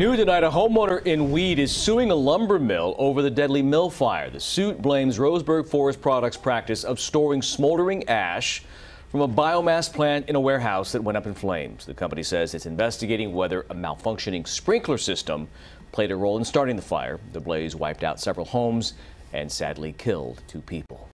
New tonight, a homeowner in Weed is suing a lumber mill over the deadly mill fire. The suit blames Roseburg Forest Products' practice of storing smoldering ash from a biomass plant in a warehouse that went up in flames. The company says it's investigating whether a malfunctioning sprinkler system played a role in starting the fire. The blaze wiped out several homes and sadly killed 2 people.